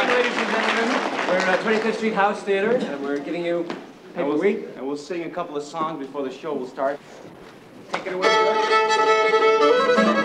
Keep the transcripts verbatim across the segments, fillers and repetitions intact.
Welcome, ladies and gentlemen. We're at twenty-fifth Street House Theater, and we're giving you Paper we'll, Wheat. And we'll sing a couple of songs before the show will start. Take it away, George.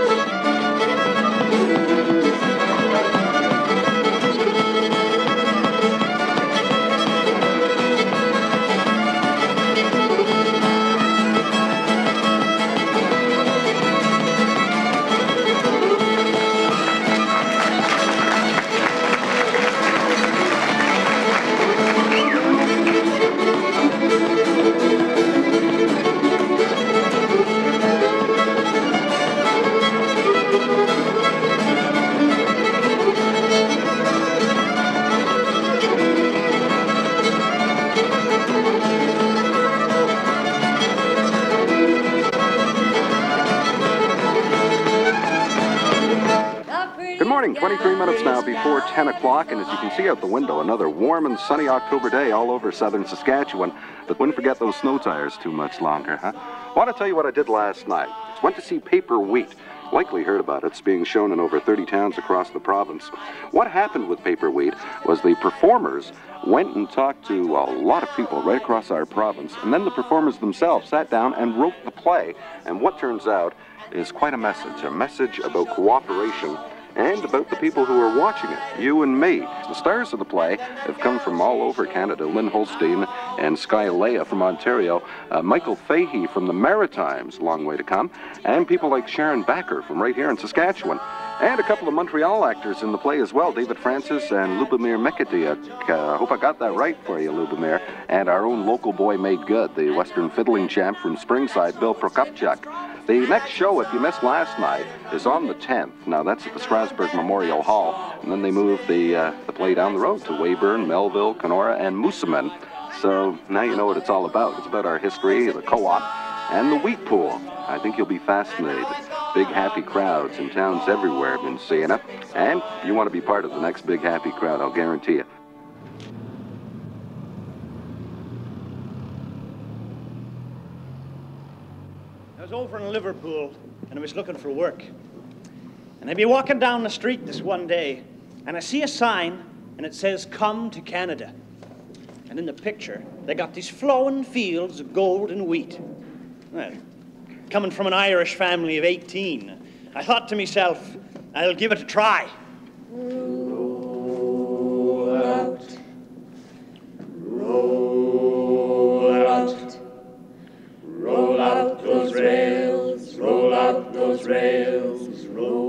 twenty-three minutes now before ten o'clock, and as you can see out the window, another warm and sunny October day all over southern Saskatchewan. But wouldn't forget those snow tires too much longer, huh? I want to tell you what I did last night. Went to see Paper Wheat. Likely heard about it. It's being shown in over thirty towns across the province. What happened with Paper Wheat was the performers went and talked to a lot of people right across our province, and then the performers themselves sat down and wrote the play. And what turns out is quite a message, a message about cooperation and about the people who are watching it, you and me. The stars of the play have come from all over Canada. Lynn Holstein and Sky Leia from Ontario, uh, Michael Fahey from the Maritimes, long way to come, and people like Sharon Backer from right here in Saskatchewan. And a couple of Montreal actors in the play as well, David Francis and Lubomir Mekadiuk. I uh, hope I got that right for you, Lubomir. And our own local boy made good, the Western fiddling champ from Springside, Bill Prokopchuk. The next show, if you missed last night, is on the tenth. Now, that's at the Strasbourg Memorial Hall. And then they move the, uh, the play down the road to Weyburn, Melville, Kenora, and Moosomin. So now you know what it's all about. It's about our history, the co-op, and the wheat pool. I think you'll be fascinated. Big happy crowds in towns everywhere have been seeing it. And you want to be part of the next big happy crowd, I'll guarantee it. I was over in Liverpool, and I was looking for work. And I'd be walking down the street this one day, and I see a sign, and it says, "Come to Canada." And in the picture, they got these flowing fields of gold and wheat. Well, coming from an Irish family of eighteen, I thought to myself, I'll give it a try. Roll out, roll out, roll out those rails, roll out those rails,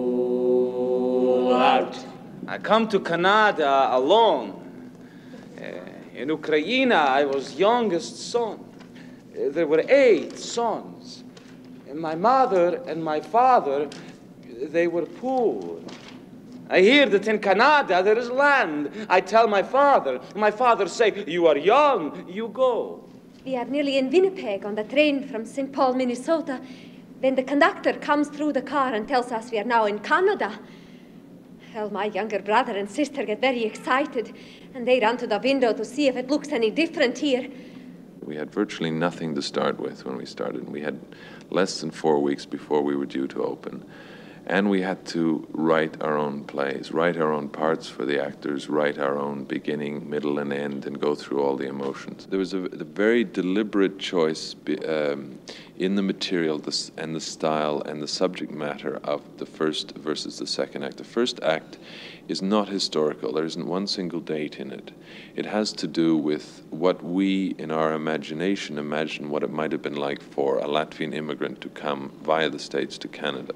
roll out. I come to Canada alone. Uh, in Ukraine, I was youngest son. Uh, there were eight sons. And my mother and my father, they were poor. I hear that in Canada there is land. I tell my father. My father say, "You are young, you go." We are nearly in Winnipeg on the train from Saint Paul, Minnesota, when the conductor comes through the car and tells us we are now in Canada. Well, my younger brother and sister get very excited, and they run to the window to see if it looks any different here. We had virtually nothing to start with when we started. We had less than four weeks before we were due to open. And we had to write our own plays, write our own parts for the actors, write our own beginning, middle, and end, and go through all the emotions. There was a, a very deliberate choice be, um, in the material this, and the style and the subject matter of the first versus the second act. The first act is not historical. There isn't one single date in it. It has to do with what we, in our imagination, imagine what it might have been like for a Latvian immigrant to come via the States to Canada,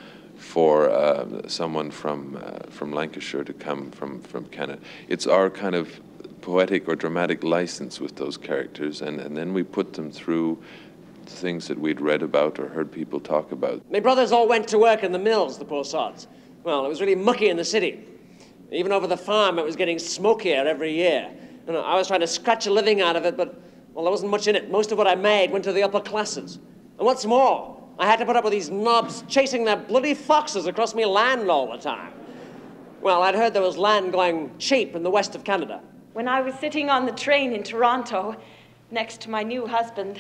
for uh, someone from uh, from Lancashire to come from, from Canada. It's our kind of poetic or dramatic license with those characters, and, and then we put them through things that we'd read about or heard people talk about. My brothers all went to work in the mills, the poor sods. Well, it was really mucky in the city. Even over the farm, it was getting smokier every year. You know, I was trying to scratch a living out of it, but, well, there wasn't much in it. Most of what I made went to the upper classes. And what's more, I had to put up with these knobs chasing their bloody foxes across me land all the time. Well, I'd heard there was land going cheap in the west of Canada. When I was sitting on the train in Toronto next to my new husband,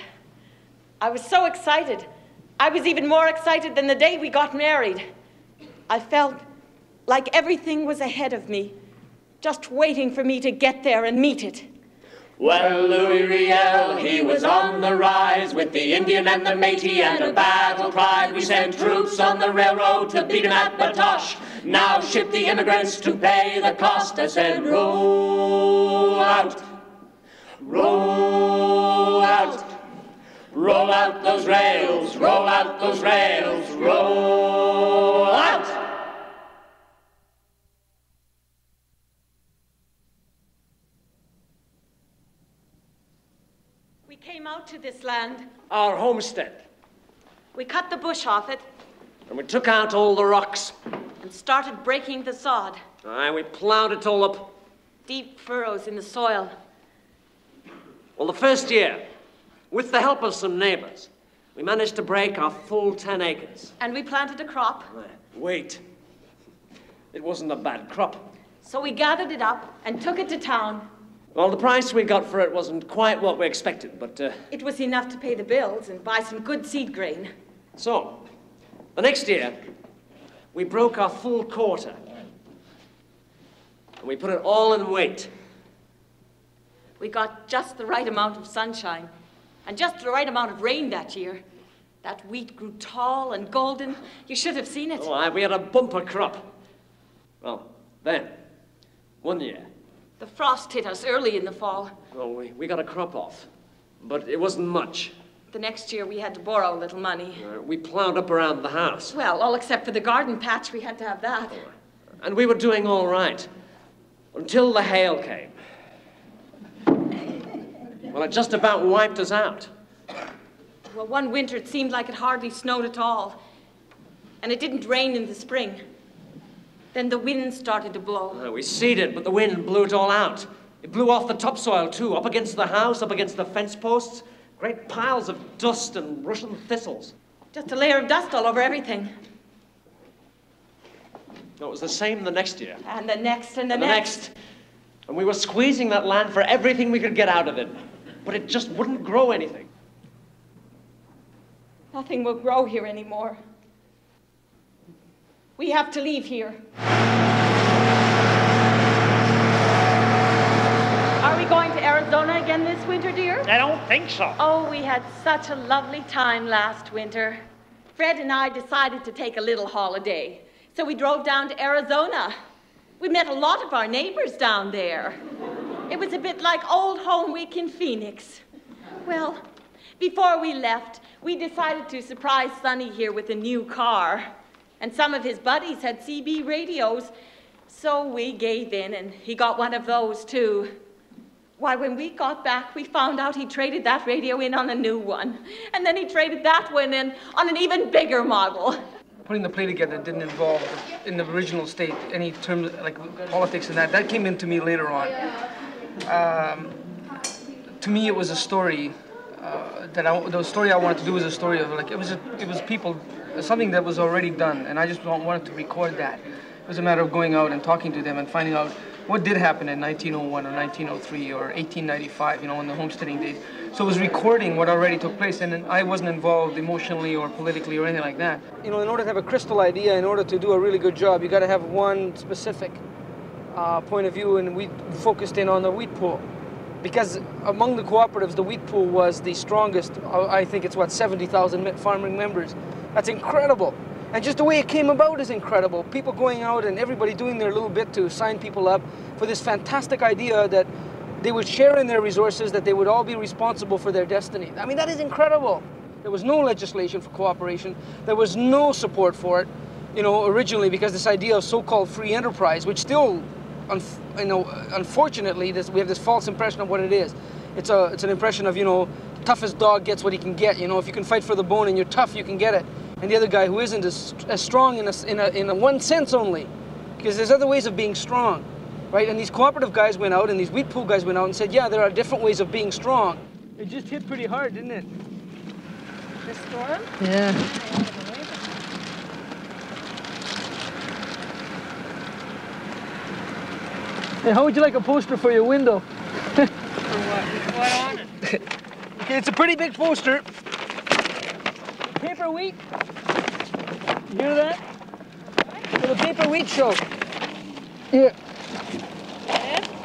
I was so excited. I was even more excited than the day we got married. I felt like everything was ahead of me, just waiting for me to get there and meet it. Well, Louis Riel, he was on the rise with the Indian and the Métis and a battle cried. We sent troops on the railroad to beat him at Batoche. Now ship the immigrants to pay the cost. I said, roll out, roll out, roll out those rails, roll out those rails, roll out. We came out to this land. Our homestead. We cut the bush off it. And we took out all the rocks. And started breaking the sod. Aye, we plowed it all up. Deep furrows in the soil. Well, the first year, with the help of some neighbors, we managed to break our full ten acres. And we planted a crop. Wait. It wasn't a bad crop. So we gathered it up and took it to town. Well, the price we got for it wasn't quite what we expected, but... Uh, it was enough to pay the bills and buy some good seed grain. So, the next year, we broke our full quarter. And we put it all in wheat. We got just the right amount of sunshine and just the right amount of rain that year. That wheat grew tall and golden. You should have seen it. Oh, aye, we had a bumper crop. Well, then, one year... The frost hit us early in the fall. Well, we, we got a crop off, but it wasn't much. The next year we had to borrow a little money. Uh, we plowed up around the house. Well, all except for the garden patch, we had to have that. And we were doing all right, until the hail came. Well, it just about wiped us out. Well, one winter it seemed like it hardly snowed at all. And it didn't rain in the spring. Then the wind started to blow. Uh, we seeded, but the wind blew it all out. It blew off the topsoil, too, up against the house, up against the fence posts. Great piles of dust and Russian thistles. Just a layer of dust all over everything. No, it was the same the next year. And the next and the and the next. next. And we were squeezing that land for everything we could get out of it. But it just wouldn't grow anything. Nothing will grow here anymore. We have to leave here. Are we going to Arizona again this winter, dear? I don't think so. Oh, we had such a lovely time last winter. Fred and I decided to take a little holiday. So we drove down to Arizona. We met a lot of our neighbors down there. It was a bit like old home week in Phoenix. Well, before we left, we decided to surprise Sonny here with a new car. And some of his buddies had C B radios, so we gave in, and he got one of those, too. Why, when we got back, we found out he traded that radio in on a new one. And then he traded that one in on an even bigger model. Putting the play together didn't involve, in the original state, any terms like politics and that. That came into me later on. Um, to me, it was a story uh, that I, the story I wanted to do was a story of, like, it was, a, it was people, something that was already done, and I just wanted to record that. It was a matter of going out and talking to them and finding out what did happen in nineteen oh one or nineteen oh three or eighteen ninety-five, you know, in the homesteading days. So it was recording what already took place, and I wasn't involved emotionally or politically or anything like that. You know, in order to have a crystal idea, in order to do a really good job, you got to have one specific uh, point of view, and we focused in on the wheat pool. Because among the cooperatives, the wheat pool was the strongest. I think it's, what, seventy thousand farming members. That's incredible. And just the way it came about is incredible. People going out and everybody doing their little bit to sign people up for this fantastic idea that they would share in their resources, that they would all be responsible for their destiny. I mean, that is incredible. There was no legislation for cooperation. There was no support for it, you know, originally, because this idea of so-called free enterprise, which still, you know, unfortunately, this, we have this false impression of what it is. It's a, it's an impression of, you know, toughest dog gets what he can get. You know, if you can fight for the bone and you're tough, you can get it. And the other guy who isn't as, as strong in a, in, a, in a one sense only, because there's other ways of being strong, right? And these cooperative guys went out, and these wheat pool guys went out and said, yeah, there are different ways of being strong. It just hit pretty hard, didn't it? The storm? Yeah. Hey, how would you like a poster for your window? For what? What on it? Okay, it's a pretty big poster. Paper wheat. You hear that? For the paper wheat show. Here.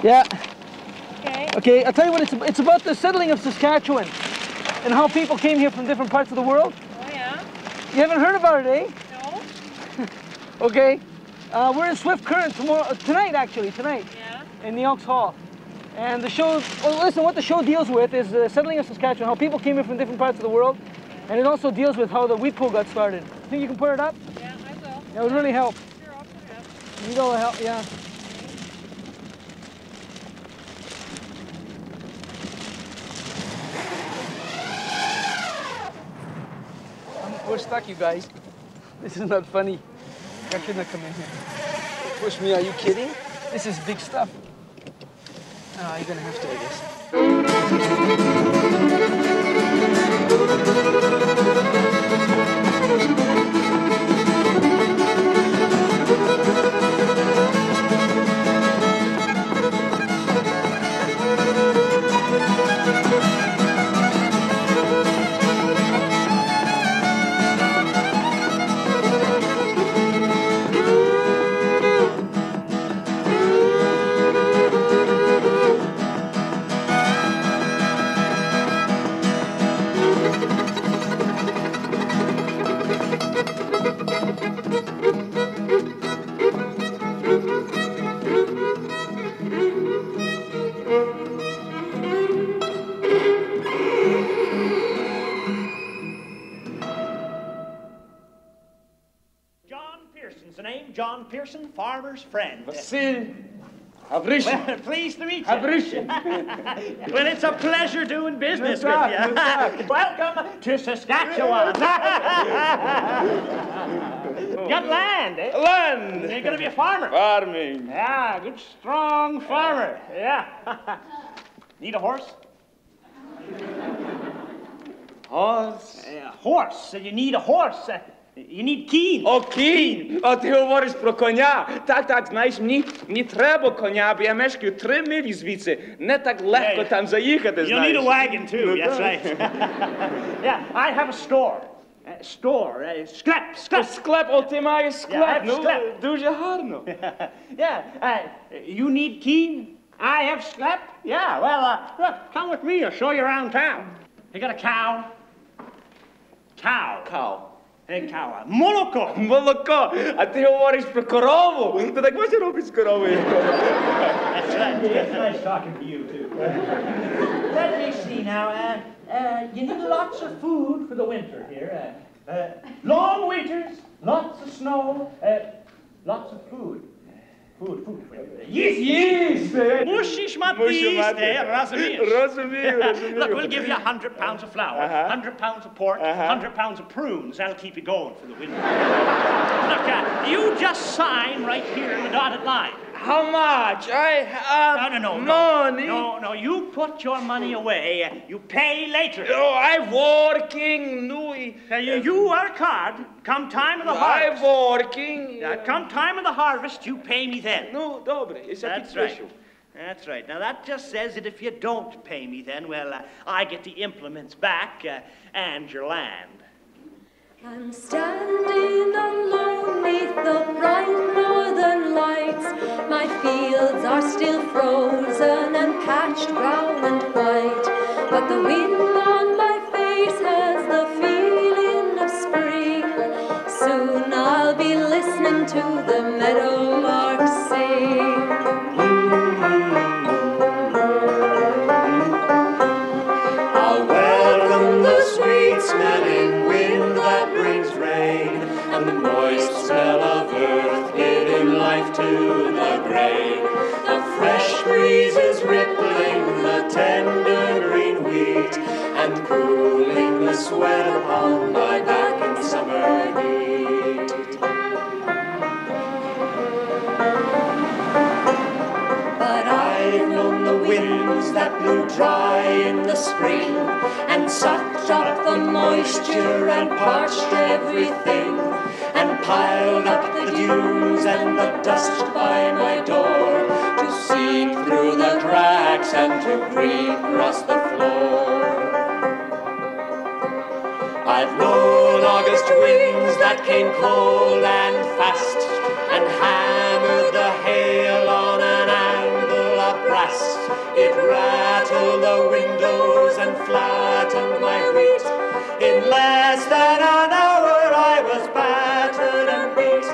Yeah. Okay. Okay, I'll tell you what, it's, it's about the settling of Saskatchewan and how people came here from different parts of the world. Oh, yeah? You haven't heard about it, eh? No. Okay. Uh, we're in Swift Current tomorrow, uh, tonight actually, tonight. Yeah. In the Elks Hall. And the show, well listen, what the show deals with is the settling of Saskatchewan, how people came here from different parts of the world. And it also deals with how the wheat pool got started. Think you can put it up? Yeah, I will. That would really help. Sure, I'll put it up. You need all the help, yeah. We're stuck, you guys. This is not funny. I should not come in here. Push me, are you kidding? This is big stuff. Oh, you're gonna have to, I John Pearson, farmer's friend. Vasil, Havrish. Well, pleased to meet you. Havrish. Well, it's a pleasure doing business with you. Welcome to Saskatchewan. Got land, eh? Land. You're going to be a farmer. Farming. Yeah, good, strong farmer. Yeah. Need a horse? Horse. Uh, horse. You need a horse. Uh, You need keen. O, keen. O, ty говориш про коня. Так, так, знаєш, мені не треба коня, бо я мешкаю три милі звідси. Не так легко там заїхати, You знаєш. need a wagon, too. That's right. Yeah, I have a store. Uh, store. Uh, sklep, sklep. Склеп, о, ти маєш склеп. Yeah, I have Ну, sklep. дуже гарно. Yeah, uh, you need keen. I have sklep. Yeah, well, uh, look, come with me. I'll show you around town. You got a cow? Cow. Cow. Hey, cow. Молоко. Молоко. А ти говориш про корову. Ти так можеш робити з коровою? That's right. It's nice talking to you, too. Let me see now. Uh, uh, you need lots of food for the winter here. Uh, uh, long winters, lots of snow, uh, lots of food. Food, food. Yes, yes. Musisz matiste, rozumiem. Rozumiem, rozumiem. Look, we'll give you a hundred pounds of flour, a Uh-huh. hundred pounds of pork, a Uh-huh. hundred pounds of prunes. That'll keep you going for the winter. Look, uh, you just sign right here in the dotted line. How much? I have No, no, no, money. No, no, you put your money away. You pay later. Oh, I'm working. No, Uh, you, you work hard. Come time of the I'm harvest. working. Uh, come time of the harvest, you pay me then. No, dobre. Jest That's jakiś right. special. That's right. Now that just says that if you don't pay me then, well, uh, I get the implements back uh, and your land. I'm standing alone neath the bright northern lights. My fields are still frozen and patched brown and white. But the wind on my face has the feeling of spring. Soon I'll be listening to the meadowlarks sing. I'll welcome the sweet smelling wind that brings rain, and the moist smell of earth giving life to the grain. The fresh breezes rippling the tender green wheat, and cooling the sweat upon my back in summer heat. But I've known the winds that blew dry in the spring, and sucked up the moisture and parched everything, and piled up the dunes and the dust by my door, to seep through the cracks and to creep across the floor. I've known August winds that came cold and fast, and hammered the hail on an anvil of brass. It rattled the windows and flattened my wheat. In less than an hour I was battered and beat.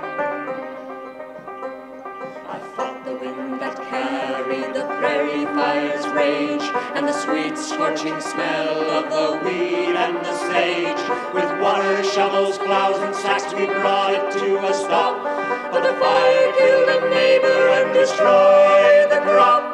I fought the wind that carried the prairie fire's rage, and the sweet scorching smell of the weed and the sage. With water, shovels, plows, and sacks we brought it to a stop, but the fire killed a neighbor and destroyed the crop.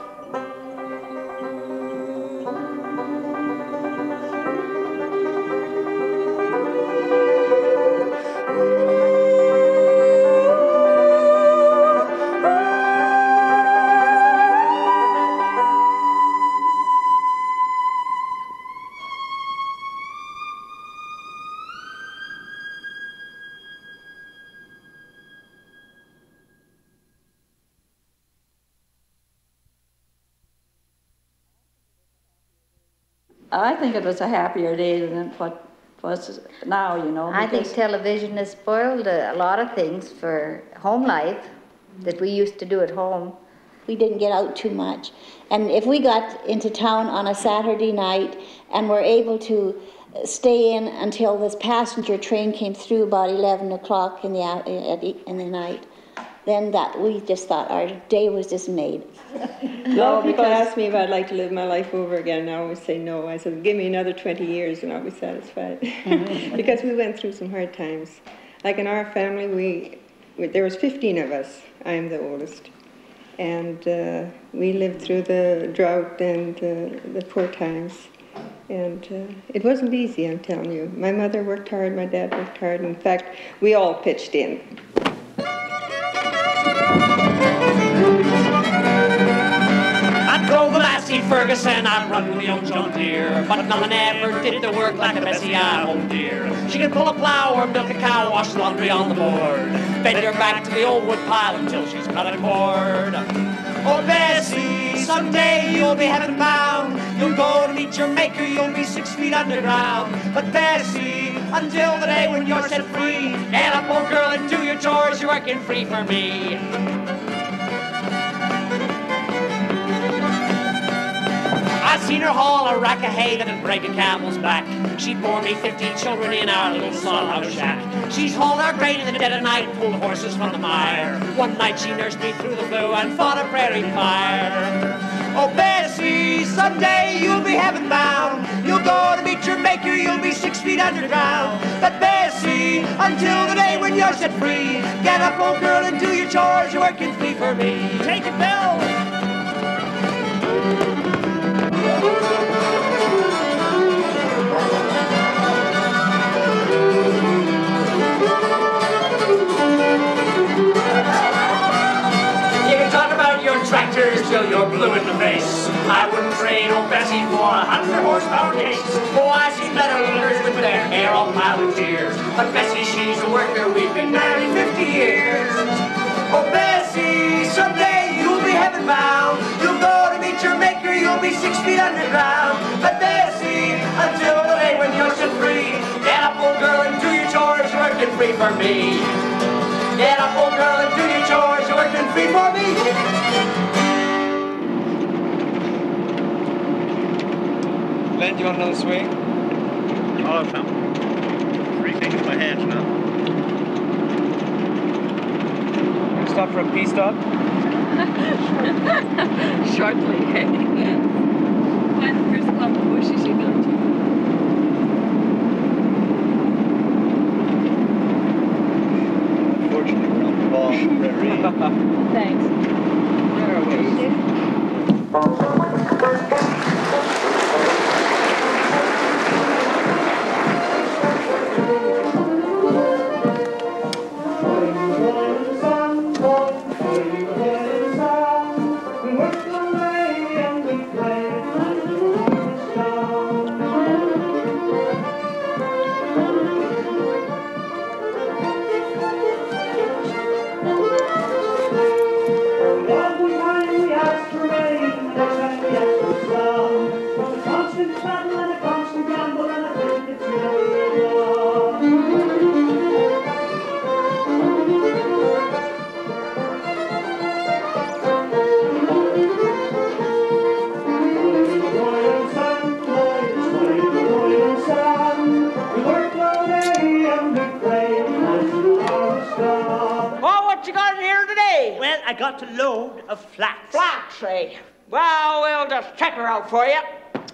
I think it was a happier day than what was now, you know. I think television has spoiled a, a lot of things for home life that we used to do at home. We didn't get out too much. And if we got into town on a Saturday night and were able to stay in until this passenger train came through about eleven o'clock in the, in the night, then that we just thought our day was just made. No, people ask me if I'd like to live my life over again, and I always say no. I said, give me another twenty years and I'll be satisfied. Because we went through some hard times. Like in our family, we, we there was fifteen of us. I'm the oldest. And uh, we lived through the drought and uh, the poor times. And uh, it wasn't easy, I'm telling you. My mother worked hard, my dad worked hard. In fact, we all pitched in. I drove a Lassie Ferguson, I run with the young John Deere, but nothing ever did the work like a Bessie, I hold dear. She can pull a plow or milk a cow, wash laundry on the board, bend her back to the old wood pile until she's cut a cord. Oh Bessie, someday you'll be heaven bound, you'll go to meet your maker, you'll be six feet underground. But Bessie, until the day when you're set free, get up, old girl, and do your chores, you're working free for me. I've seen her haul a rack of hay that'd break a camel's back. She bore me fifteen children in our little slaughterhouse shack. She's hauled our grain in the dead of night, pulled horses from the mire. One night she nursed me through the flu and fought a prairie fire. Oh Bessie, someday you'll be heaven bound. You'll go to meet your maker, you'll be six feet underground. But Bessie, until the day when you're set free, get up, old girl, and do your chores, you're working free for me. Take it, Bill! Tractors till you're blue in the face. I wouldn't trade old Bessie for a hundred horsepower case. Oh, I see better leaders with their hair all piled in tears. But Bessie, she's a worker, we've been married fifty years. Oh Bessie, someday you'll be heaven bound. You'll go to meet your maker, you'll be six feet underground. But Bessie, until the day when you're set free, get up, old girl, and do your chores, you're working free for me. Get up, old girl, and do your chores, you're working free for me. Len, do you want another swing? Oh, Sam. Three things in my hands now. Stop for a pee stop? Shortly. Find the first clump of bushes you go to. Unfortunately, we're on the ball, Prairie. Thanks. Where are we? Yes, Well, I got a load of flax. Flax, eh? Well, we'll just check her out for you.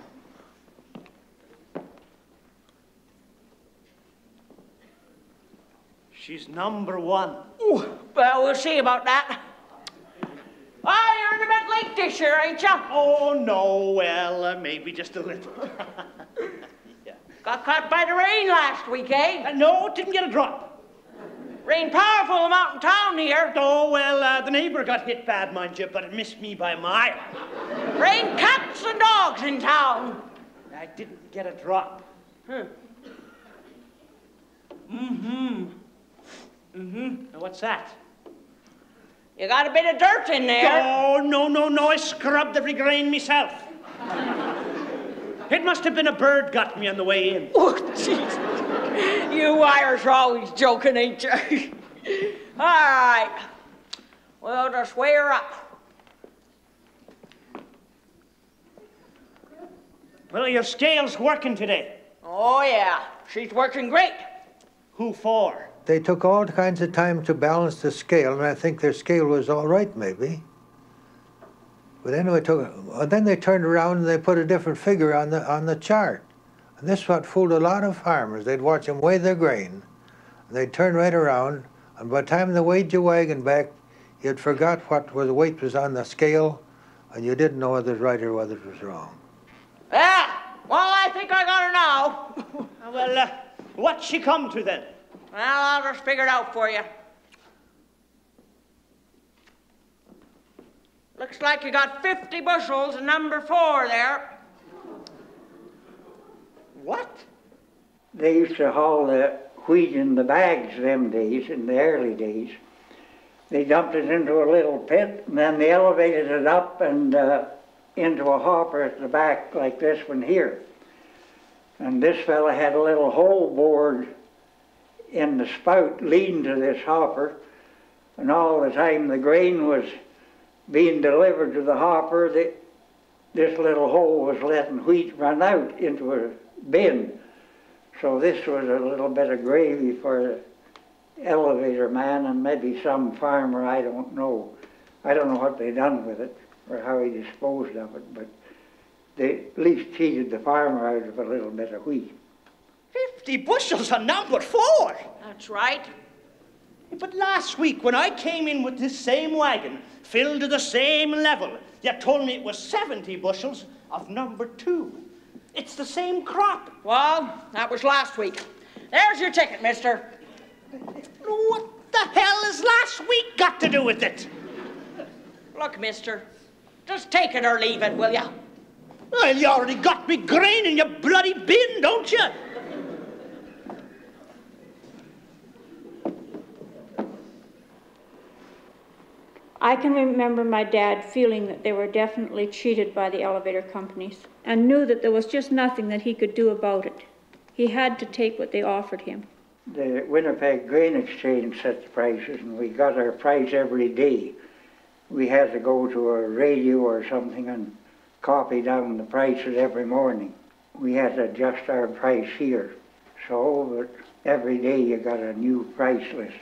She's number one. Ooh, well, we'll see about that. Oh, you're in a bit late this year, ain't ya? Oh, no, well, uh, maybe just a little. Yeah. Got caught by the rain last week, eh? Uh, no, didn't get a drop. Rain powerful amount in town here. Oh, well, uh, the neighbour got hit bad, mind you, but it missed me by a mile. Rain cats and dogs in town. I didn't get a drop. Huh. Mm-hmm. Mm-hmm. Now, what's that? You got a bit of dirt in there. Oh, no, no, no, I scrubbed every grain myself. It must have been a bird got me on the way in. Oh, jeez. You Irish are always joking, ain't you? All right. Well, just weigh her up. Well, your scale's working today. Oh, yeah. She's working great. Who for? They took all kinds of time to balance the scale, and I think their scale was all right, maybe. But anyway, took, and then they turned around and they put a different figure on the on the chart. And this what fooled a lot of farmers. They'd watch them weigh their grain, and they'd turn right around, and by the time they weighed your wagon back, you'd forgot what was, the weight was on the scale, and you didn't know whether it was right or whether it was wrong. Yeah, well, I think I got her now. Well, uh, what's she come to then? Well, I'll just figure it out for you. Looks like you got fifty bushels in number four there. What? They used to haul the wheat in the bags them days, in the early days. They dumped it into a little pit, and then they elevated it up and uh, into a hopper at the back like this one here. And this fella had a little hole bored in the spout leading to this hopper, and all the time the grain was being delivered to the hopper, the, this little hole was letting wheat run out into a bin. So this was a little bit of gravy for the elevator man and maybe some farmer, I don't know. I don't know what they done with it or how he disposed of it, but they at least cheated the farmer out of a little bit of wheat. Fifty bushels on number four? That's right. But last week when I came in with this same wagon, filled to the same level, you told me it was seventy bushels of number two. It's the same crop. Well, that was last week. There's your ticket, mister. What the hell has last week got to do with it? Look, mister, just take it or leave it, will ya? Well, you already got me grain in your bloody bin, don't you? I can remember my dad feeling that they were definitely cheated by the elevator companies and knew that there was just nothing that he could do about it. He had to take what they offered him. The Winnipeg Grain Exchange set the prices, and we got our price every day. We had to go to a radio or something and copy down the prices every morning. We had to adjust our price here. So, but every day you got a new price list.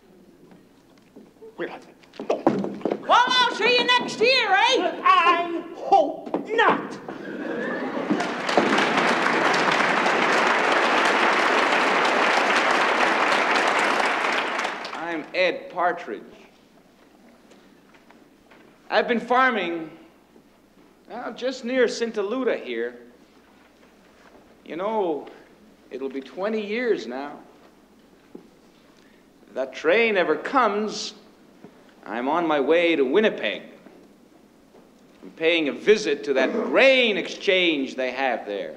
Well, I'll see you next year, eh? I hope not. I'm Ed Partridge. I've been farming well, just near Sintaluda here. You know, it'll be twenty years now. If that train ever comes, I'm on my way to Winnipeg. I'm paying a visit to that grain exchange they have there.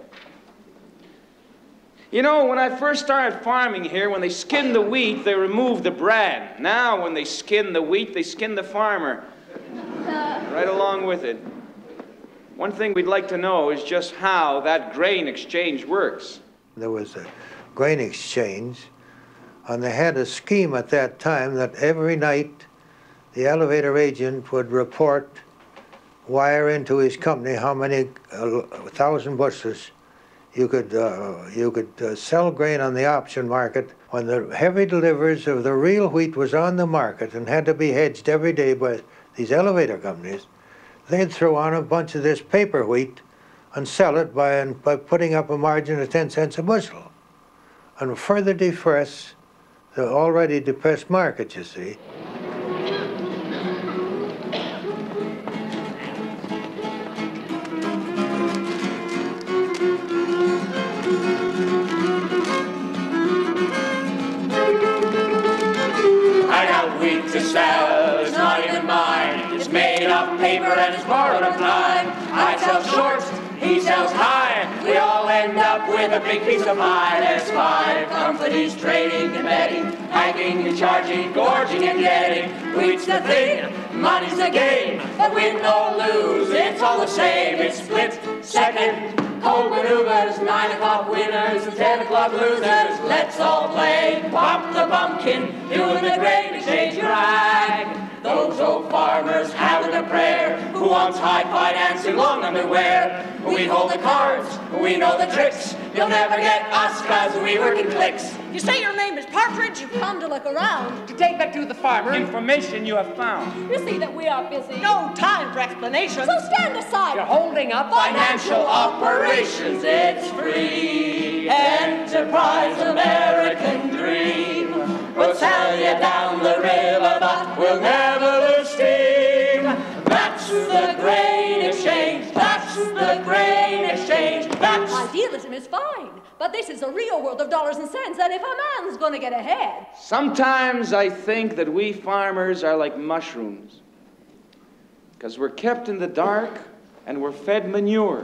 You know, when I first started farming here, when they skinned the wheat, they removed the bran. Now, when they skin the wheat, they skin the farmer right along with it. One thing we'd like to know is just how that grain exchange works. There was a grain exchange, and they had a scheme at that time that every night the elevator agent would report, wire into his company how many uh, thousand bushels You could, uh, you could uh, sell grain on the option market when the heavy deliveries of the real wheat was on the market and had to be hedged every day by these elevator companies. They'd throw on a bunch of this paper wheat and sell it by, by putting up a margin of ten cents a bushel, and further depress the already depressed market, you see. I got wheat to sell, it's not even mine. It's made of paper and it's borrowed of time. I sell short, he sells high. We all end up with a big piece of pie. There's five companies trading and betting, hacking and charging, gorging and getting. Wheat's the thing, money's the game, but win or lose, it's all the same. It's split second, cold maneuvers, nine o'clock winners and ten o'clock losers. Let's all play pop the bumpkin, doing the grain exchange rag. Those old farmers having a prayer, who wants high finance and long underwear. We hold the cards, we know the tricks. You'll never get us cause we work in cliques. You say your name is Partridge? You've come to look around. To take back to the farmer information you have found. You see that we are busy. No time for explanations. So stand aside. You're holding up financial operations. It's free enterprise, American dream. We'll sell you down the river, but we'll never lose steam. That's the grain exchange. That's the grain exchange. That's idealism is fine, but this is a real world of dollars and cents, and if a man's going to get ahead. Sometimes I think that we farmers are like mushrooms, because we're kept in the dark and we're fed manure.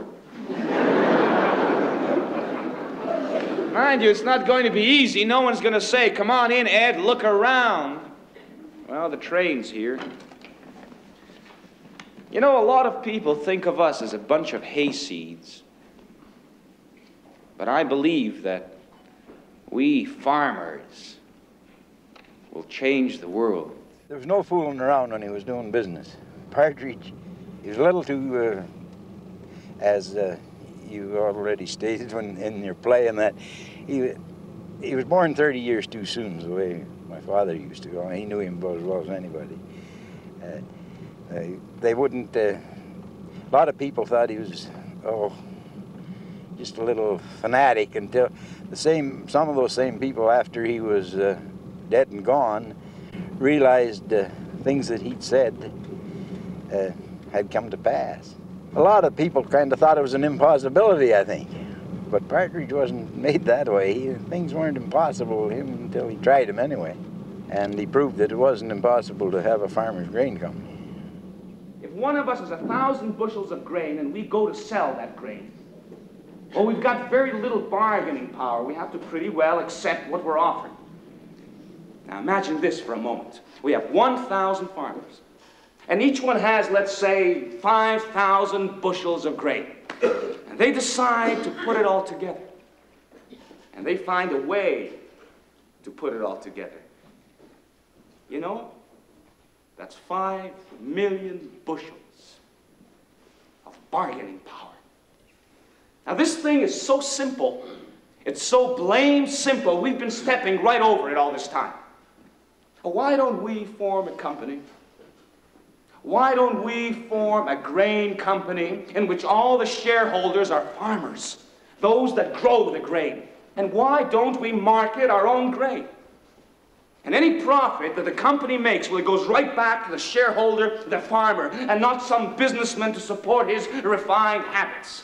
Mind you, it's not going to be easy. No one's going to say, come on in, Ed, look around. Well, the train's here. You know, a lot of people think of us as a bunch of hayseeds. But I believe that we farmers will change the world. There was no fooling around when he was doing business. Partridge, he was a little too, uh, as uh, you already stated when in your play, and that he he was born thirty years too soon, the way my father used to go. He knew him about as well as anybody. Uh, they, they wouldn't. Uh, a lot of people thought he was oh, just a little fanatic until the same. Some of those same people, after he was uh, dead and gone, realized uh, things that he'd said uh, had come to pass. A lot of people kind of thought it was an impossibility, I think. But Partridge wasn't made that way. He, things weren't impossible to him until he tried them anyway. And he proved that it wasn't impossible to have a farmer's grain company. If one of us has a thousand bushels of grain and we go to sell that grain, well, we've got very little bargaining power. We have to pretty well accept what we're offered. Now imagine this for a moment. We have one thousand farmers. And each one has, let's say, five thousand bushels of grain. And they decide to put it all together. And they find a way to put it all together. You know, that's five million bushels of bargaining power. Now this thing is so simple. It's so blame simple, we've been stepping right over it all this time. Well, why don't we form a company? Why don't we form a grain company in which all the shareholders are farmers, those that grow the grain? And why don't we market our own grain? And any profit that the company makes, well, it goes right back to the shareholder, the farmer, and not some businessman to support his refined habits.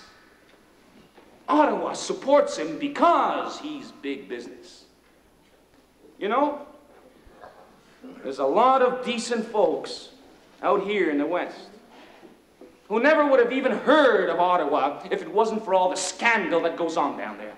Ottawa supports him because he's big business. You know, there's a lot of decent folks out here in the West who never would have even heard of Ottawa if it wasn't for all the scandal that goes on down there.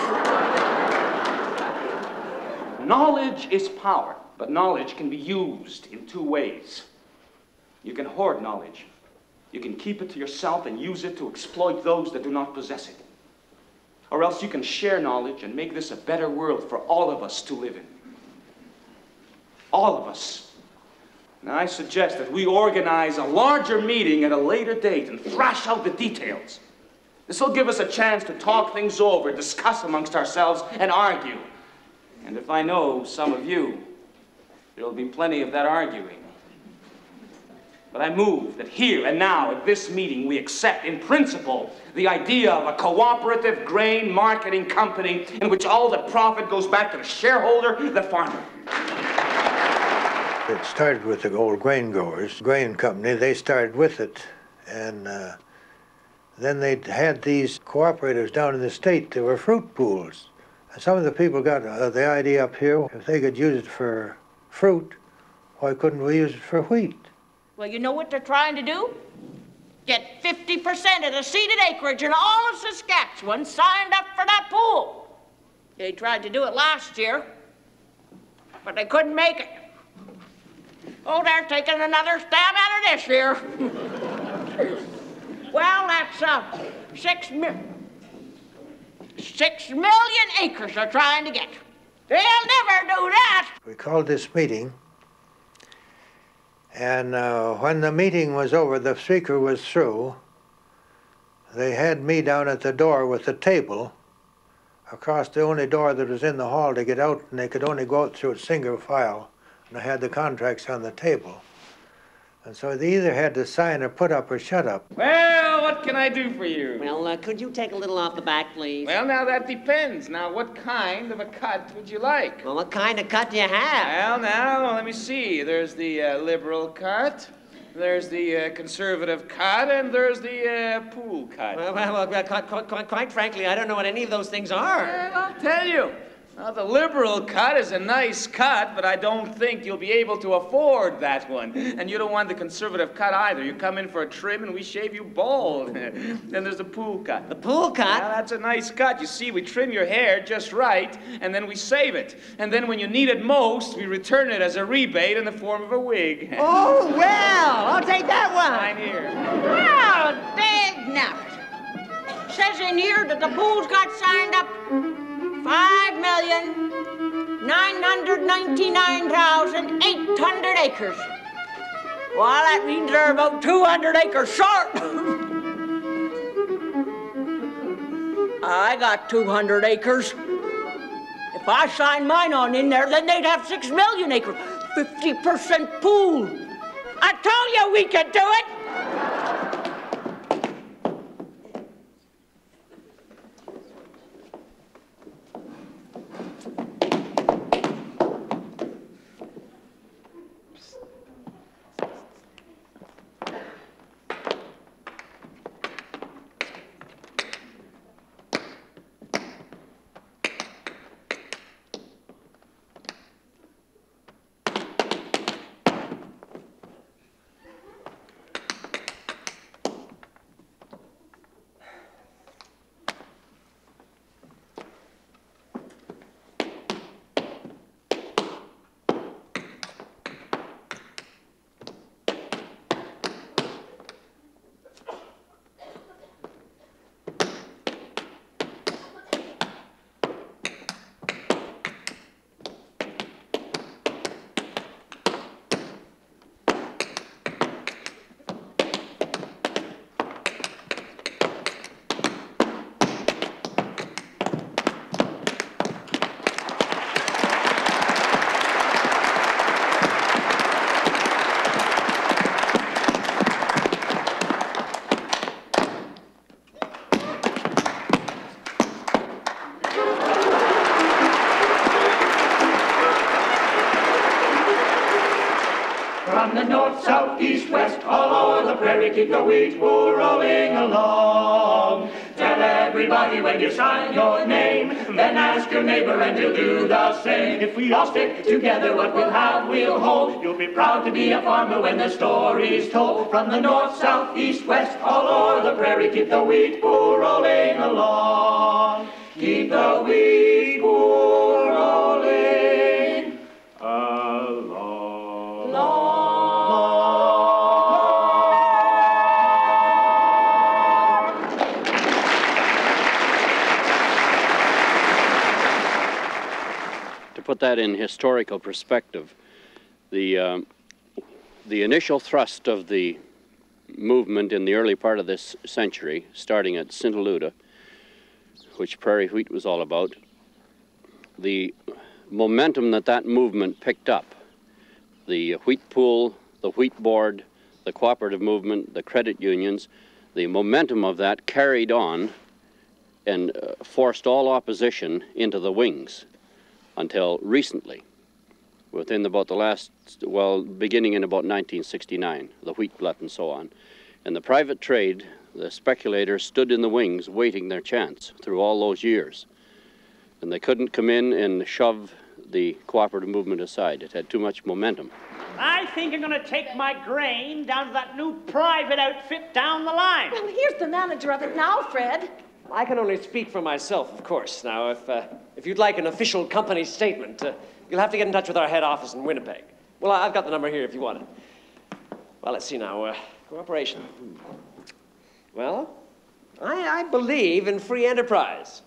Knowledge is power, but knowledge can be used in two ways. You can hoard knowledge. You can keep it to yourself and use it to exploit those that do not possess it. Or else you can share knowledge and make this a better world for all of us to live in. All of us. Now, I suggest that we organize a larger meeting at a later date and thrash out the details. This will give us a chance to talk things over, discuss amongst ourselves, and argue. And if I know some of you, there will be plenty of that arguing. But I move that here and now at this meeting we accept in principle the idea of a cooperative grain marketing company in which all the profit goes back to the shareholder, the farmer. It started with the old grain growers, grain company. They started with it. And uh, then they had these cooperatives down in the state. There were fruit pools. And some of the people got uh, the idea up here, if they could use it for fruit, why couldn't we use it for wheat? Well, you know what they're trying to do? Get fifty percent of the seeded acreage in all of Saskatchewan signed up for that pool. They tried to do it last year, but they couldn't make it. Oh, they're taking another stab at it this year. Well, that's uh, six, mi six million acres they're trying to get. They'll never do that. We called this meeting, and uh, when the meeting was over, the speaker was through, they had me down at the door with the table, across the only door that was in the hall to get out, and they could only go out through a single file, and I had the contracts on the table. And so they either had to sign or put up or shut up. Well, what can I do for you? Well, uh, could you take a little off the back, please? Well, now that depends. Now, what kind of a cut would you like? Well, what kind of cut do you have? Well, now, let me see. There's the uh, liberal cut, there's the uh, conservative cut, and there's the uh, pool cut. Well, well, well quite, quite, quite, quite frankly, I don't know what any of those things are. Well, I'll tell you. Now, the liberal cut is a nice cut, but I don't think you'll be able to afford that one. And you don't want the conservative cut either. You come in for a trim and we shave you bald. Then there's the pool cut. The pool cut? Now, that's a nice cut. You see, we trim your hair just right, and then we save it. And then when you need it most, we return it as a rebate in the form of a wig. Oh, well, I'll take that one. Mine here. Well, dang nabbit. Says in here that the pool's got signed up five million nine hundred ninety-nine thousand eight hundred acres. Well, that means they're about two hundred acres short. I got two hundred acres. If I sign mine on in there, then they'd have six million acres. fifty percent pool. I told you we could do it. From the north, south, east, west, all over the prairie, keep the wheat pool rolling along. Tell everybody when you sign your name, then ask your neighbor and he'll do the same. If we all stick together, what we'll have, we'll hold. You'll be proud to be a farmer when the story's told. From the north, south, east, west, all over the prairie, keep the wheat pool rolling along. Keep the wheat pool rolling along. Long. To put that in historical perspective, the, um, the initial thrust of the movement in the early part of this century, starting at Saint Luda, which prairie wheat was all about, the momentum that that movement picked up, the wheat pool, the wheat board, the cooperative movement, the credit unions, the momentum of that carried on and uh, forced all opposition into the wings until recently, within about the last, well, beginning in about nineteen sixty-nine, the wheat glut and so on. And the private trade, the speculators stood in the wings waiting their chance through all those years. And they couldn't come in and shove the cooperative movement aside. It had too much momentum. I think I'm going to take my grain down to that new private outfit down the line. Well, here's the manager of it now, Fred. I can only speak for myself, of course. Now, if, uh, if you'd like an official company statement, uh, you'll have to get in touch with our head office in Winnipeg. Well, I've got the number here if you want it. Well, let's see now. Uh, cooperation. Well, I, I believe in free enterprise.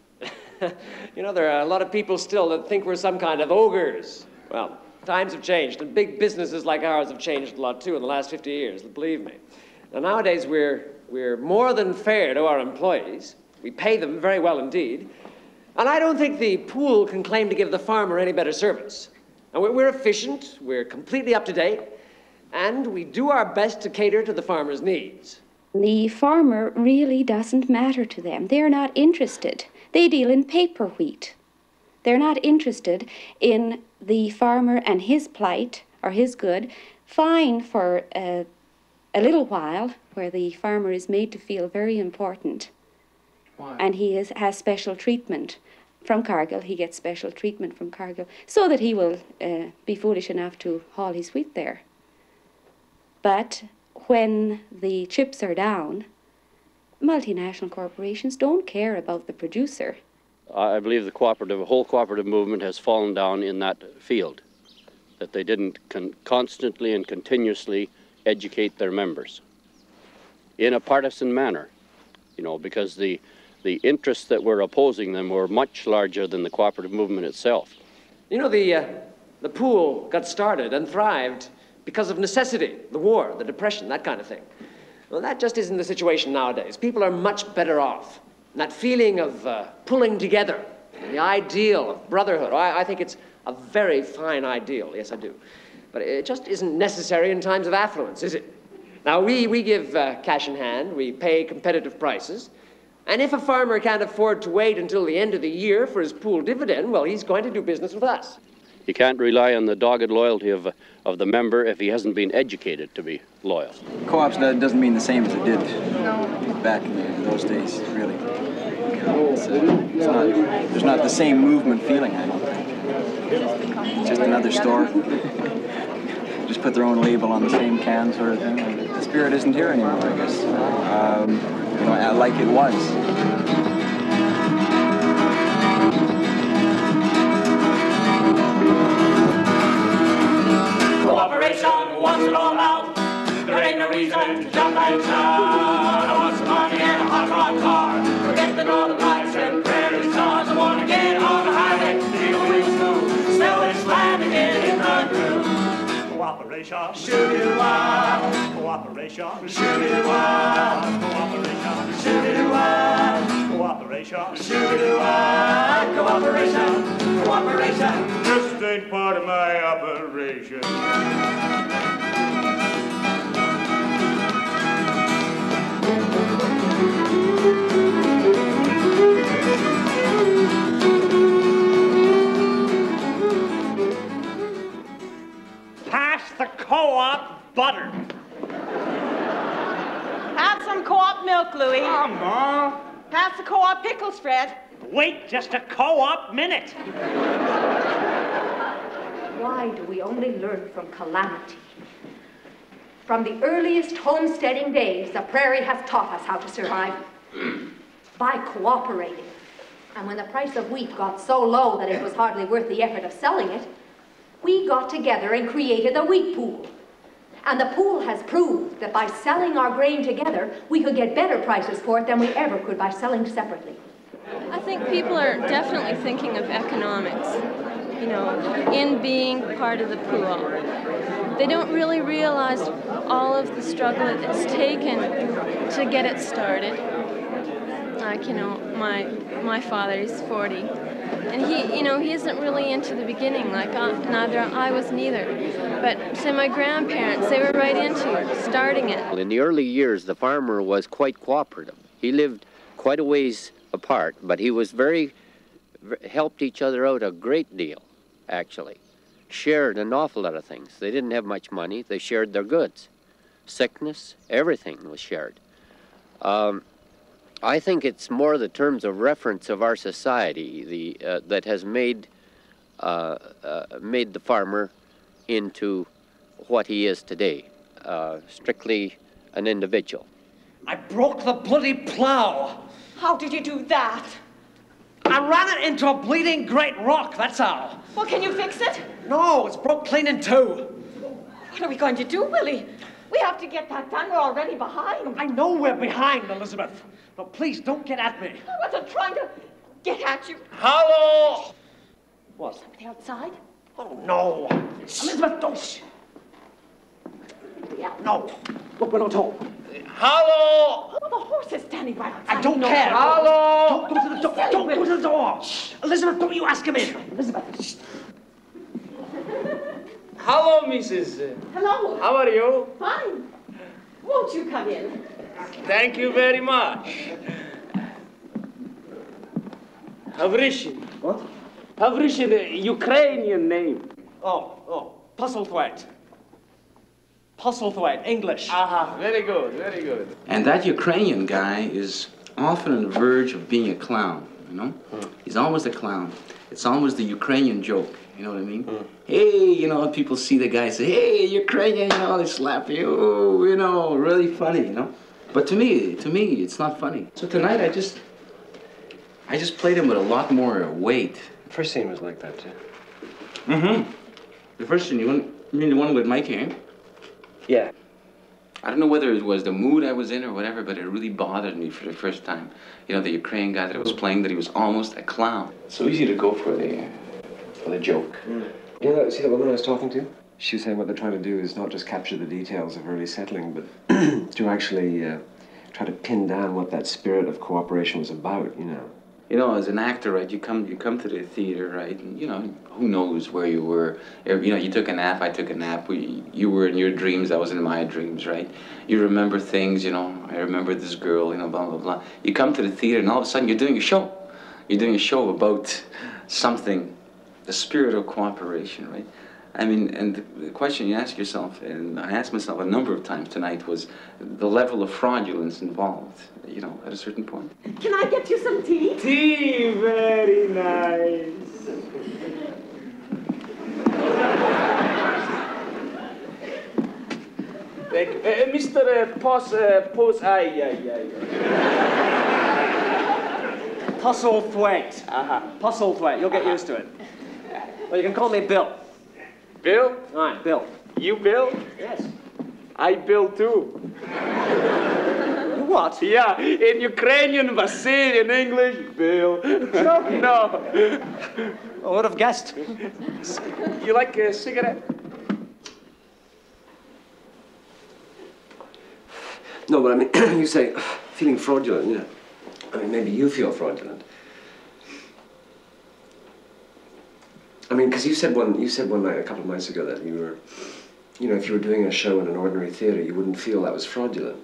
You know, there are a lot of people still that think we're some kind of ogres. Well, times have changed, and big businesses like ours have changed a lot, too, in the last fifty years, believe me. Now, nowadays, we're, we're more than fair to our employees. We pay them very well indeed. And I don't think the pool can claim to give the farmer any better service. And we're, we're efficient, we're completely up to date, and we do our best to cater to the farmer's needs. The farmer really doesn't matter to them. They're not interested. They deal in paper wheat. They're not interested in the farmer and his plight or his good. Fine for uh, a little while, where the farmer is made to feel very important. Why? And he is, has special treatment from Cargill. He gets special treatment from Cargill so that he will uh, be foolish enough to haul his wheat there. But when the chips are down, multinational corporations don't care about the producer. I believe the cooperative, the whole cooperative movement has fallen down in that field, that they didn't con constantly and continuously educate their members in a partisan manner, you know, because the, the interests that were opposing them were much larger than the cooperative movement itself. You know, the, uh, the pool got started and thrived because of necessity, the war, the depression, that kind of thing. Well, that just isn't the situation nowadays. People are much better off. And that feeling of uh, pulling together, the ideal of brotherhood, I, I think it's a very fine ideal, yes I do. But it just isn't necessary in times of affluence, is it? Now, we, we give uh, cash in hand, we pay competitive prices, and if a farmer can't afford to wait until the end of the year for his pool dividend, well, he's going to do business with us. You can't rely on the dogged loyalty of, of the member if he hasn't been educated to be loyal. Co-ops doesn't mean the same as it did back in, the, in those days, really. It's, uh, it's not, there's not the same movement feeling, I don't think. It's just another store. Just put their own label on the same can sort of thing. The spirit isn't here anymore, I guess. Um, you know, like it was. Cooperation wants it all out. There ain't no reason to jump and shout. I want some money and a hot rod car. Forget the northern lights and prairie stars. I want to get on the highway, feel real smooth. Smell this land and get in the groove. Cooperation, shoot-it-wah. Cooperation, shoot-it-wah. Cooperation, shoot-it-wah. Cooperation, shoot-it-wah. Cooperation, cooperation. This ain't part of my operation. Pass the co-op butter. Have some co-op milk, Louis. Come on. Pass the co-op pickles, Fred. Wait just a co-op minute. Why do we only learn from calamity? From the earliest homesteading days, the prairie has taught us how to survive by cooperating. And when the price of wheat got so low that it was hardly worth the effort of selling it, we got together and created the wheat pool. And the pool has proved that by selling our grain together, we could get better prices for it than we ever could by selling separately. I think people are definitely thinking of economics, you know, in being part of the pool. they don't really realize all of the struggle it's taken to get it started. Like, you know, my my father, he's forty, and he, you know, he isn't really into the beginning, like uh, neither I was neither. But say my grandparents, they were right into starting it. In the early years, the farmer was quite cooperative. He lived quite a ways apart, but he was very, helped each other out a great deal, actually. Shared an awful lot of things. They didn't have much money. They shared their goods. Sickness, everything was shared. Um, I think it's more the terms of reference of our society the, uh, that has made, uh, uh, made the farmer into what he is today, uh, strictly an individual. I broke the bloody plough. How did you do that? I ran it into a bleeding great rock, that's how. Well, can you fix it? No, it's broke clean in two. What are we going to do, Willie? We have to get that done. We're already behind. I know we're behind, Elizabeth. But please, don't get at me. I wasn't trying to get at you. Hello? What? Somebody outside? Oh, no. Elizabeth, don't. Yeah. No. Look, we're not home. Hello? Well, the horse is standing right outside. I don't no. care. Hello? Don't go to the door. Silly, Don't Willie. go to the door. Shh. Elizabeth, don't you ask him in. Elizabeth. Hello, Missus Hello. How are you? Fine. Won't you come in? Thank you very much. Havrishin. What? Havrishin, a Ukrainian name. Oh, oh. Puzzlethwaite. Puzzlethwaite, English. Aha, very good, very good. And that Ukrainian guy is often on the verge of being a clown, you know? Hmm. He's always a clown. It's always the Ukrainian joke, you know what I mean? Hmm. Hey, you know, people see the guy say, hey, Ukrainian, you know, they slap you, oh, you know, really funny, you know? But to me, to me, it's not funny. So tonight I just, I just played him with a lot more weight. First scene was like that, too. Mm-hmm. The first scene, you, want, you mean the one with Mike here? Yeah. I don't know whether it was the mood I was in or whatever, but it really bothered me for the first time. You know, the Ukrainian guy that I was playing, that he was almost a clown. So easy to go for the, for the joke. Mm. You know, see the woman I was talking to? She was saying what they're trying to do is not just capture the details of early settling, but to actually uh, try to pin down what that spirit of cooperation was about, you know. You know, as an actor, right, you come you come to the theater, right, and, you know, who knows where you were. You know, you took a nap, I took a nap. We, you were in your dreams, I was in my dreams, right? You remember things, you know, I remember this girl, you know, blah, blah, blah. You come to the theater, and all of a sudden you're doing a show. You're doing a show about something, the spirit of cooperation, right? I mean, and the question you ask yourself, and I asked myself a number of times tonight, was the level of fraudulence involved, you know, at a certain point. Can I get you some tea? Tea, very nice. Thank you. Uh, Mister Uh, Pos, uh, Pos, ay, ay, ay. Puzzlethwaite. Uh-huh. Puzzlethwaite, you'll get Uh-huh. used to it. Well, you can call me Bill. Bill? All right, Bill. You Bill? Yes. I Bill too. You what? Yeah, in Ukrainian, Vasil, in English, Bill. Joking? No. I would have guessed. You like a cigarette? No, but I mean, you say feeling fraudulent, yeah. I mean, maybe you feel fraudulent. I mean, because you said one, you said one night, a couple of nights ago, that you were, you know, if you were doing a show in an ordinary theater, you wouldn't feel that was fraudulent.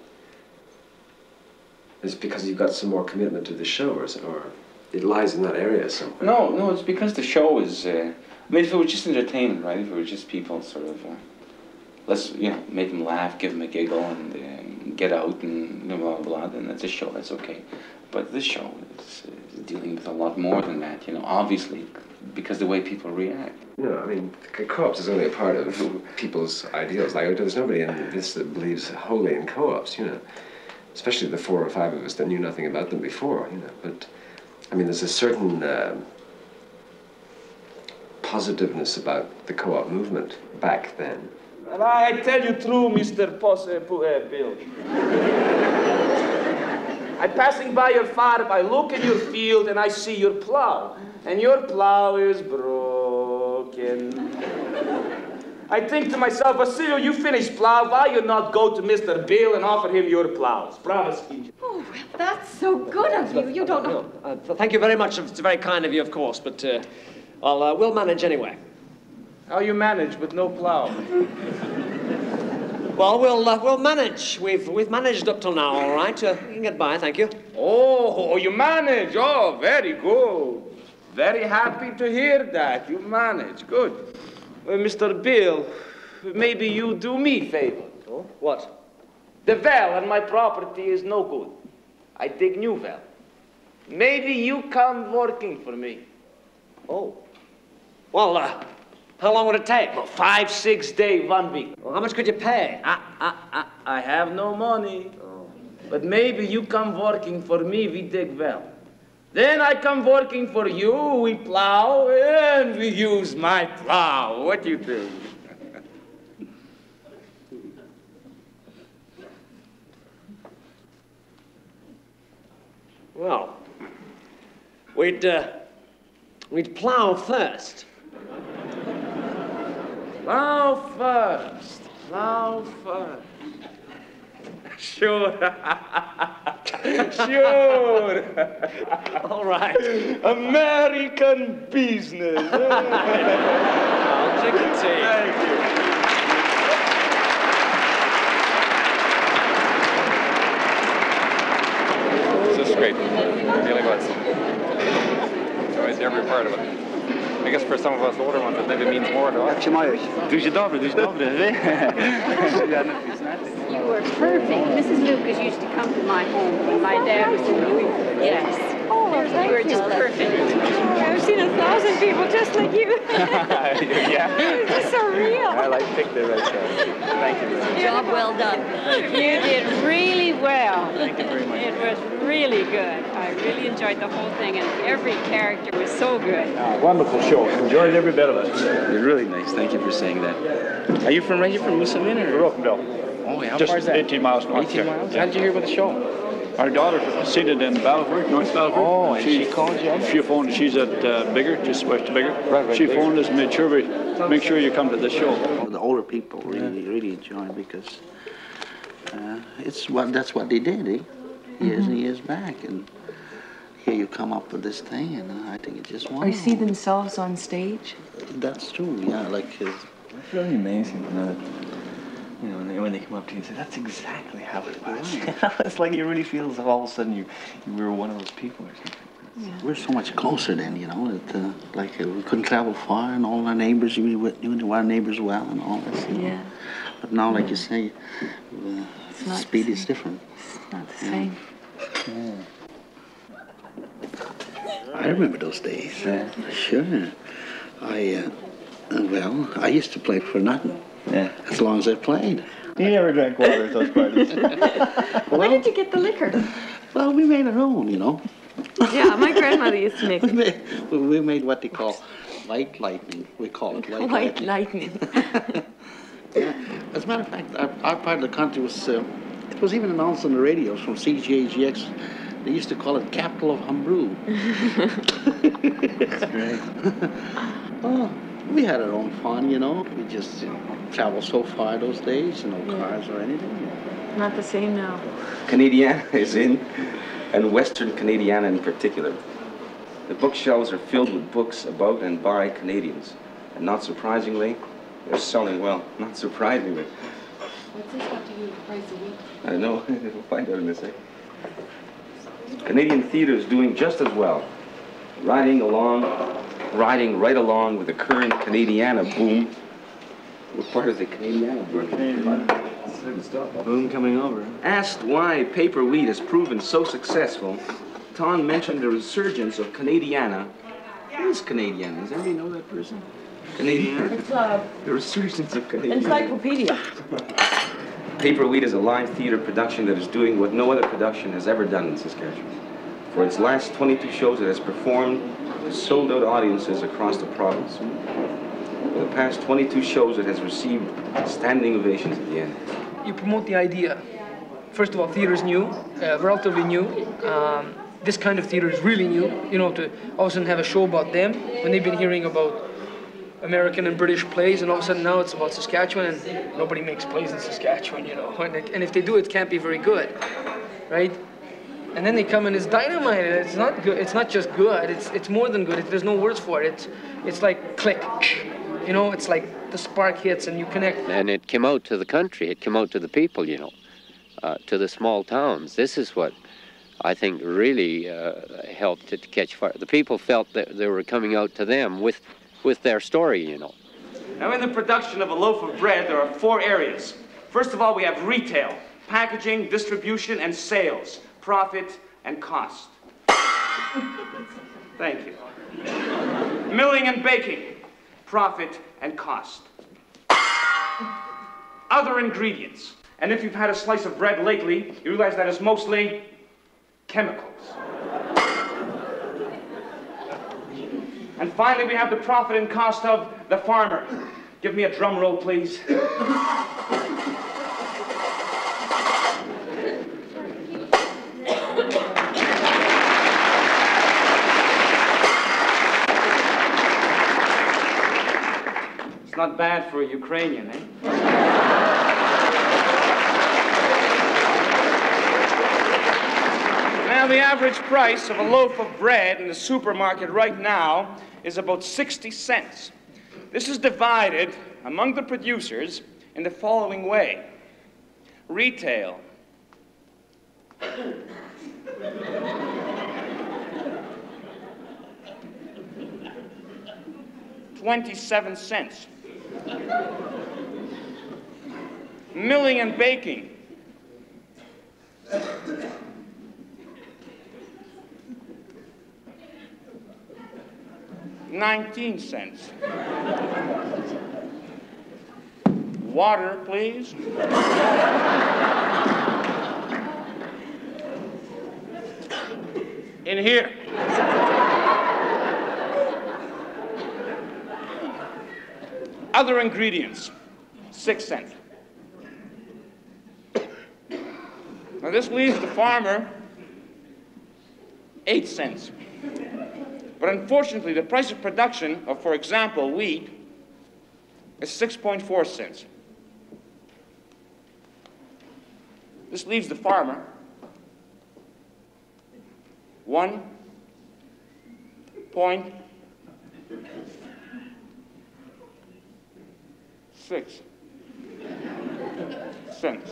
It's because you've got some more commitment to the show, or, or it lies in that area somewhere. No, no, it's because the show is, uh, I mean, if it was just entertainment, right, if it were just people sort of, uh, let's, you know, make them laugh, give them a giggle, and uh, get out, and blah, blah, blah, then that's a show, that's okay. But this show is, is dealing with a lot more than that, you know, obviously, because the way people react. No, I mean, co-ops is only a part of people's ideals. Like, there's nobody in this that believes wholly in co-ops, you know. Especially the four or five of us that knew nothing about them before, you know. But, I mean, there's a certain uh, positiveness about the co-op movement back then. And I tell you true, Mister Pos, uh, uh, Bill. I'm passing by your farm, I look in your field, and I see your plow. And your plow is broken. I think to myself, Vasilio, you finish plow. Why you not go to Mister Bill and offer him your plows? Bravo, Ski. Oh, well, that's so good of you. You don't know. Uh, th- thank you very much. It's very kind of you, of course, but uh, well, uh, we'll manage anyway. How you manage with no plow? Well, we'll uh, we'll manage. We've we've managed up till now, all right. Uh, you can get by, thank you. Oh, you manage. Oh, very good. Very happy to hear that. You manage. Good. Well, Mister Bill, maybe you do me a favor. Oh, what? The well on my property is no good. I dig new well. Maybe you come working for me. Oh. Well, uh, how long would it take? Well, five, six days, one week. Well, how much could you pay? Ah, ah, ah, I have no money. Oh. But maybe you come working for me, we dig well. Then I come working for you, we plow, and we use my plow. What do you think? Well, we'd, uh, we'd plow first. Plow first, plow first. Sure. Sure. All right. American business. I'll drink your tea. Thank you. This is great. Really was. Enjoyed every part of it. I guess for some of us older ones, it maybe means more to us. Duże dobre, duże dobre, You were perfect. Missus Lucas used to come to my home when my dad was in New York. Yes. Oh, you were just perfect. I've seen a thousand people just like you. Yeah. It's just so real. I like picked the right side. Thank you very much. Job well done. You did really well. Thank you very much. It was really good. I really enjoyed the whole thing, and every character was so good. Uh, wonderful show. Enjoyed every bit of it. You're really nice. Thank you for saying that. Are you from right here from Moosomin or? Rokendale. Oh, yeah. How Just far is that? eighteen miles north. eighteen here. miles? Yeah. How did you hear about the show? Our daughter seated in Battleford, North Battleford. Oh, and she called you? She phoned. She's at uh, Bigger, just west of Bigger. Right, right, she Bigger. phoned us and made sure we make sure you come to this show. The older people really, really enjoy it because uh, it's what that's what they did, eh? Years and years back, and here you come up with this thing, and I think it's just Or wonderful. see themselves on stage? That's true, yeah. Like his. It's really amazing, you know. You know, when they, when they come up to you and say, "That's exactly how it was." You know, it's like you really feel as if all of a sudden you, you were one of those people or something. Yeah. We're so much closer then, you know. That uh, like uh, we couldn't travel far, and all our neighbors, we knew our neighbors well, and all this. You know? Yeah. But now, like you say, uh, the not speed the is different. It's not the Yeah. same. Yeah. I remember those days. Yeah. Sure. I, uh, uh, well, I used to play for nothing. Yeah. As long as I played. You never drank water at those parties. Where did you get the liquor? Well, we made our own, you know. Yeah, my grandmother used to make we, made, we made what they call white lightning. We call it white, white lightning. lightning. Yeah. As a matter of fact, our, our part of the country was, uh, it was even announced on the radios from C G A G X. They used to call it capital of homebrew. That's great. Oh, we had our own fun, you know. We just you know, traveled so far those days, no Yeah. cars or anything. Not the same now. Canadiana is in, and Western Canadiana in particular. The bookshelves are filled with books about and by Canadians. And not surprisingly, they're selling well. Not surprisingly. What's this got to do with the price of wheat? I don't know. We'll find out in a second. Canadian theater is doing just as well. Riding along, riding right along with the current Canadiana boom. We're part of the Canadiana boom. Boom coming over. Asked why paper wheat has proven so successful, Ton mentioned the resurgence of Canadiana. Who is Canadiana? Does anybody know that person? Canadiana? It's uh, The resurgence of Canadiana. encyclopedia. Paper Wheat is a live theater production that is doing what no other production has ever done in Saskatchewan. For its last twenty-two shows, it has performed to sold-out audiences across the province. For the past twenty-two shows, it has received standing ovations at the end. You promote the idea. First of all, theater is new, uh, relatively new. Um, this kind of theater is really new. You know, to all of a sudden have a show about them when they've been hearing about American and British plays, and all of a sudden now it's about Saskatchewan, and nobody makes plays in Saskatchewan, you know. And, it, and if they do, it can't be very good, right? And then they come and it's dynamite. And it's not good. It's not just good. It's it's more than good. It, there's no words for it. It's it's like click, you know. It's like the spark hits and you connect. And it came out to the country. It came out to the people, you know, uh, to the small towns. This is what I think really uh, helped it to catch fire. The people felt that they were coming out to them with with their story, you know. Now, in the production of a loaf of bread, there are four areas. First of all, we have retail, packaging, distribution, and sales, profit, and cost. Thank you. Milling and baking, profit, and cost. Other ingredients. And if you've had a slice of bread lately, you realize that it's mostly chemicals. And finally, we have the profit and cost of the farmer. Give me a drum roll, please. It's not bad for a Ukrainian, eh? Now, the average price of a loaf of bread in the supermarket right now is about sixty cents. This is divided among the producers in the following way. Retail. twenty-seven cents. Milling and baking. nineteen cents. Water, please. In here. Other ingredients, six cents. Now this leaves the farmer eight cents. But unfortunately, the price of production of, for example, wheat is six point four cents. This leaves the farmer one point six cents.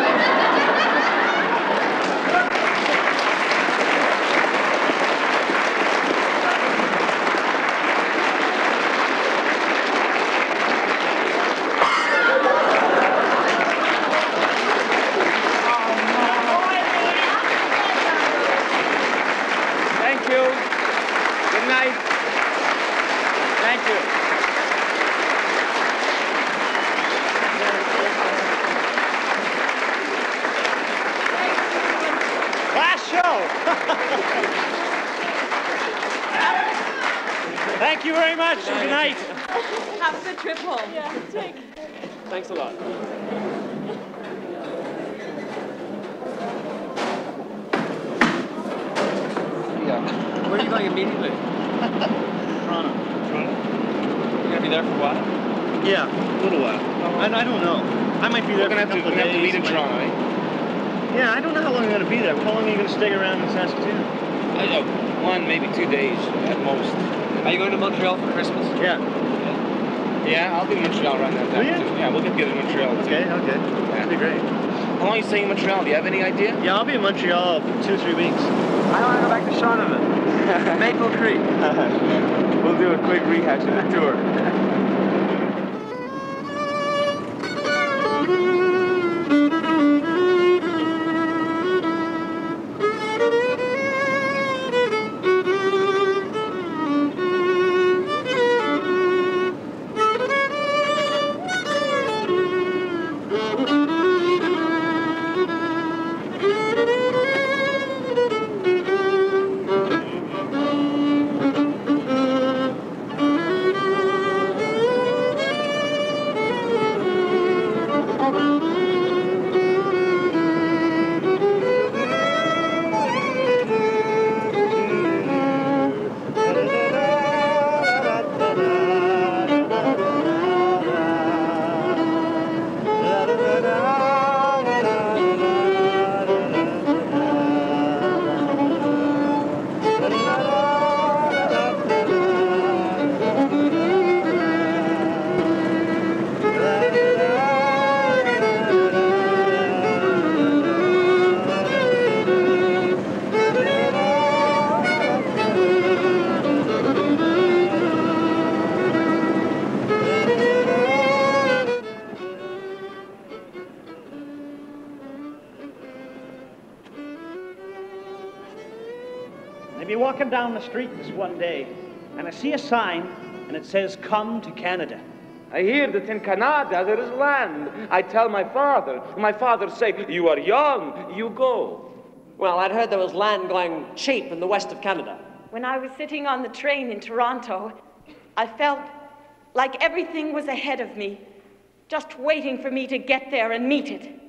Thank you very much. Good night. Have a good trip home. Yeah, take. Thanks a lot. Yeah. Where are you going immediately? Toronto. Toronto? You're going to be there for a while? Yeah, a little while. I, I don't know. I might be there We're for a going to have couple to, of have to days. meet in Toronto, eh? Yeah, I don't know how long I'm going to be there. How long are you going to stay around in Saskatoon? I don't know, one, maybe two days at most. Are you going to Montreal for Christmas? Yeah. Yeah, I'll be in Montreal around that time, Will you? too. Yeah, we'll get together in Montreal, too. Okay, okay. That'd be great. How long are you staying in Montreal? Do you have any idea? Yeah, I'll be in Montreal for two, three weeks. I want to go back to Shaunavon. Maple Creek. We'll do a quick rehash of the tour. be walking down the street this one day, and I see a sign, and it says, "Come to Canada." I hear that in Canada there is land. I tell my father. My father say, "You are young, you go." Well, I'd heard there was land going cheap in the west of Canada. When I was sitting on the train in Toronto, I felt like everything was ahead of me, just waiting for me to get there and meet it.